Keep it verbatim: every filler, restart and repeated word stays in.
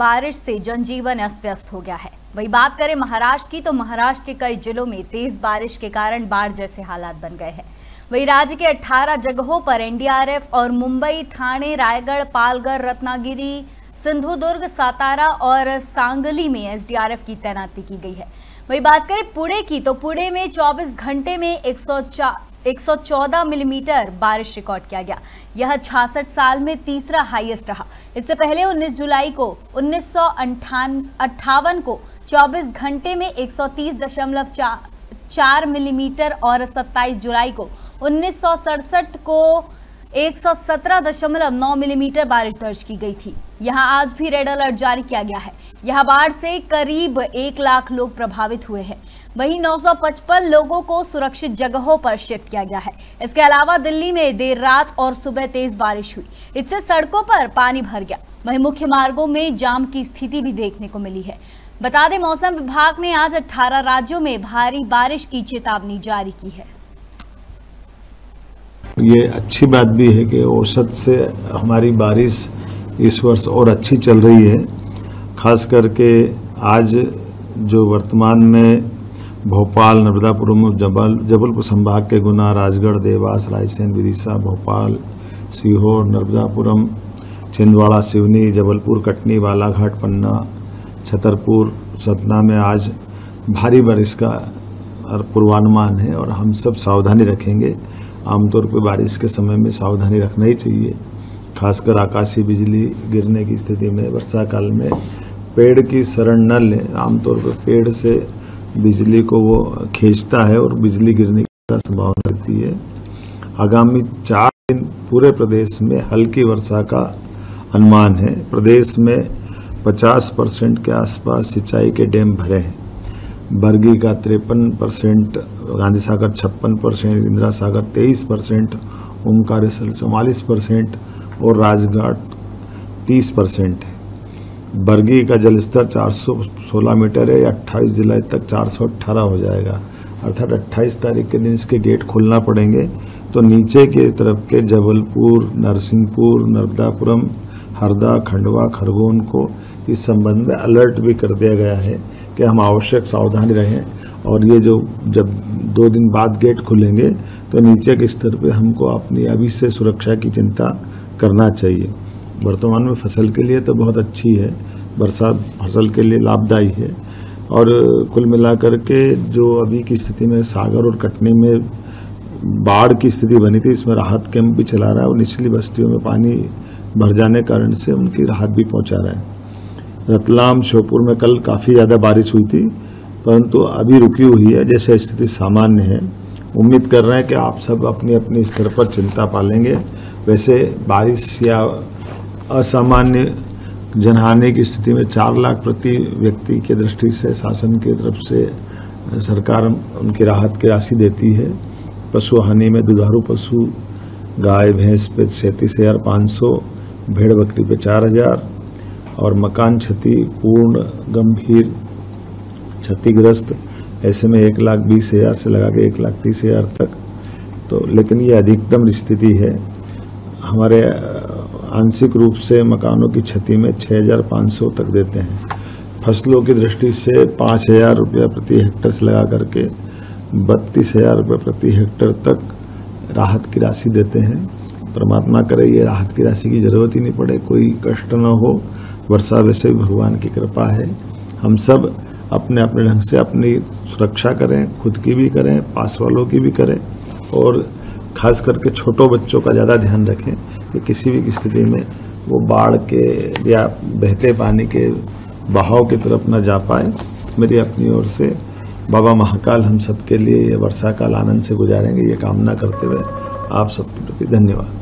बारिश से जनजीवन अस्त व्यस्त हो गया है। वही बात करें महाराष्ट्र की तो महाराष्ट्र के कई जिलों में तेज बारिश के कारण बाढ़ जैसे हालात बन गए हैं। वही राज्य के अठारह जगहों पर एन डी आर एफ और मुंबई, थाने, रायगढ़, पालघर, रत्नागिरी, सिंधुदुर्ग, सातारा और सांगली में एस डी आर एफ की तैनाती की गई है। वही बात करें पुणे की तो पुणे में चौबीस घंटे में एक सौ चौदह मिलीमीटर बारिश रिकॉर्ड किया गया। यह छियासठ साल में तीसरा हाईएस्ट रहा। इससे पहले उन्नीस जुलाई को उन्नीस सौ अट्ठावन को चौबीस घंटे में एक सौ तीस दशमलव चार मिलीमीटर और सत्ताईस जुलाई को उन्नीस सौ सड़सठ को एक सौ सत्रह दशमलव नौ मिलीमीटर बारिश दर्ज की गई थी। यहां आज भी रेड अलर्ट जारी किया गया है। यहां बाढ़ से करीब एक लाख लोग प्रभावित हुए हैं। वहीं नौ सौ पचपन लोगों को सुरक्षित जगहों पर शिफ्ट किया गया है। इसके अलावा दिल्ली में देर रात और सुबह तेज बारिश हुई, इससे सड़कों पर पानी भर गया। वहीं मुख्य मार्गों में जाम की स्थिति भी देखने को मिली है। बता दें, मौसम विभाग ने आज अठारह राज्यों में भारी बारिश की चेतावनी जारी की है। ये अच्छी बात भी है कि औसत से हमारी बारिश इस वर्ष और अच्छी चल रही है। खास करके आज जो वर्तमान में भोपाल, नर्मदापुरम, जबल जबलपुर संभाग के गुना, राजगढ़, देवास, रायसेन, विदिशा, भोपाल, सीहोर, नर्मदापुरम, छिंदवाड़ा, सिवनी, जबलपुर, कटनी, बालाघाट, पन्ना, छतरपुर, सतना में आज भारी बारिश का पूर्वानुमान है और हम सब सावधानी रखेंगे। आमतौर पर बारिश के समय में सावधानी रखना ही चाहिए। खासकर आकाशीय बिजली गिरने की स्थिति में वर्षा काल में पेड़ की शरण न लें। आमतौर पर पेड़ से बिजली को वो खींचता है और बिजली गिरने की संभावना रहती है। आगामी चार दिन पूरे प्रदेश में हल्की वर्षा का अनुमान है। प्रदेश में पचास परसेंट के आसपास सिंचाई के डैम भरे हैं। बरगी का तिरपन परसेंट, गांधी सागर छप्पन परसेंट, इंदिरा सागर तेईस परसेंट, ओमकारेश्वर चौवालीस परसेंट और राजघाट तीस परसेंट है। बरगी का जलस्तर चार सौ सोलह मीटर है। अट्ठाईस जुलाई तक चार सौ अठारह हो जाएगा, अर्थात अट्ठाईस तारीख के दिन इसके गेट खोलना पड़ेंगे। तो नीचे की तरफ के जबलपुर, नरसिंहपुर, नर्मदापुरम, हरदा, खंडवा, खरगोन को इस संबंध में अलर्ट भी कर दिया गया है कि हम आवश्यक सावधानी रहें। और ये जो जब दो दिन बाद गेट खुलेंगे तो नीचे के स्तर पे हमको अपनी अभी से सुरक्षा की चिंता करना चाहिए। वर्तमान में फसल के लिए तो बहुत अच्छी है, बरसात फसल के लिए लाभदायी है। और कुल मिलाकर के जो अभी की स्थिति में सागर और कटनी में बाढ़ की स्थिति बनी थी, इसमें राहत कैंप भी चला रहा है और निचली बस्तियों में पानी भर जाने कारण से उनकी राहत भी पहुंचा रहा है। रतलाम, श्योपुर में कल काफी ज्यादा बारिश हुई थी, परंतु अभी रुकी हुई है। जैसे स्थिति सामान्य है, उम्मीद कर रहे हैं कि आप सब अपनी अपनी स्तर पर चिंता पालेंगे। वैसे बारिश या असामान्य जनहानि की स्थिति में चार लाख प्रति व्यक्ति की दृष्टि से शासन की तरफ से सरकार उनकी राहत की राशि देती है। पशु हानि में दुधारू पशु, गाय भैंस पे सैंतीस हजार पाँच सौ, भेड़ बकरी पे चार हजार और मकान क्षति पूर्ण गंभीर क्षतिग्रस्त ऐसे में एक लाख बीस हजार से लगा के एक लाख तीस हजार तक। तो लेकिन ये अधिकतम स्थिति है। हमारे आंशिक रूप से मकानों की क्षति में छह हजार पाँच सौ तक देते हैं। फसलों की दृष्टि से पाँच हजार रुपया प्रति हेक्टेयर से लगा करके बत्तीस हजार रुपये प्रति हेक्टेयर तक राहत की राशि देते हैं। परमात्मा करे ये राहत की राशि की जरूरत ही नहीं पड़े, कोई कष्ट न हो। वर्षा वैसे भी भगवान की कृपा है। हम सब अपने अपने ढंग से अपनी सुरक्षा करें, खुद की भी करें, पास वालों की भी करें और खास करके छोटों बच्चों का ज़्यादा ध्यान रखें कि किसी भी स्थिति में वो बाढ़ के या बहते पानी के बहाव की तरफ न जा पाए। मेरी अपनी ओर से बाबा महाकाल हम सबके लिए ये वर्षा काल आनंद से गुजारेंगे, ये कामना करते हुए आप सबके प्रति धन्यवाद।